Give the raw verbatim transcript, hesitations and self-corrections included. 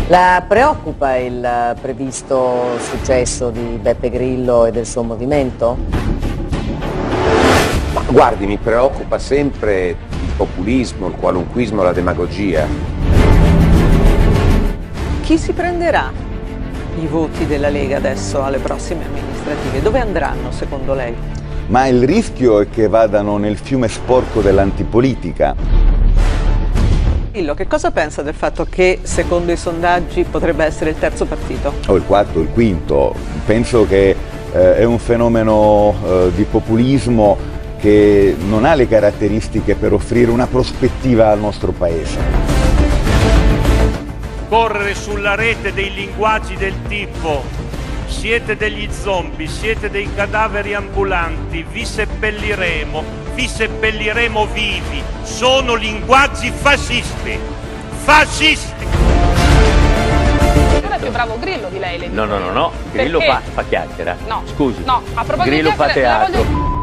La preoccupa il previsto successo di Beppe Grillo e del suo movimento? Ma guardi, mi preoccupa sempre il populismo, il qualunquismo, la demagogia. Chi si prenderà i voti della Lega adesso alle prossime amministrative? Dove andranno secondo lei? Ma il rischio è che vadano nel fiume sporco dell'antipolitica. Che cosa pensa del fatto che secondo i sondaggi potrebbe essere il terzo partito? O il quarto, il quinto. Penso che eh, è un fenomeno eh, di populismo che non ha le caratteristiche per offrire una prospettiva al nostro Paese. Correre sulla rete dei linguaggi del tipo: siete degli zombie, siete dei cadaveri ambulanti, vi seppelliremo, vi seppelliremo vivi, sono linguaggi fascisti, fascisti! Non è più bravo Grillo di lei, le dico. No, no, no, no, Grillo fa, fa chiacchiera. No, scusi, no, a proposito Grillo di fa chiacchiere, la teatro. voglio...